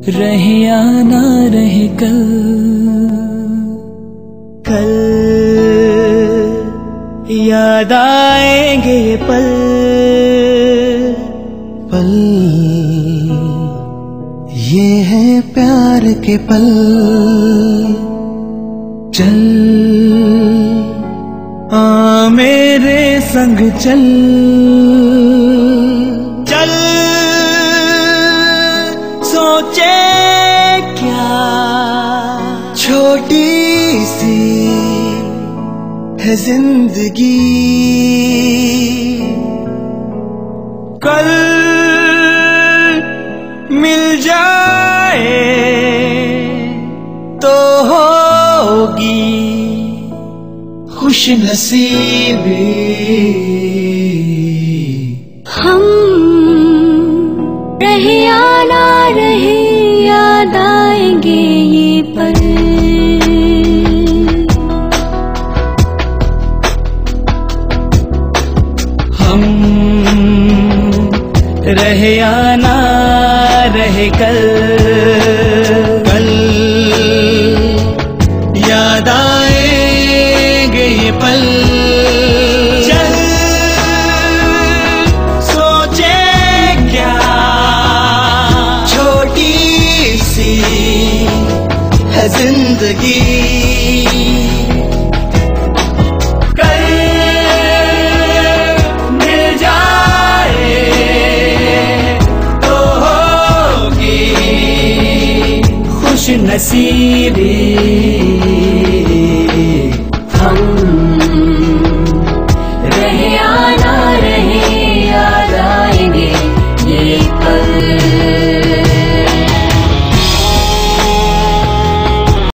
रहे या ना रहे कल, कल याद आएंगे ये पल, पल ये है प्यार के पल। चल आ मेरे संग चल, चल सोचे क्या छोटी सी है जिंदगी, कल मिल जाए तो होगी खुश नसीबी। हम रहे या ना रहे याद आएंगे ये पल, हम रहे या ना रहे कल, कल याद आएंगे ये पल। चल सोचे क्या छोटी सी है जिंदगी, कल मिल जाए तो होगी खुश नसीबी। हम रहे या ना रहे याद आएंगे ये पल।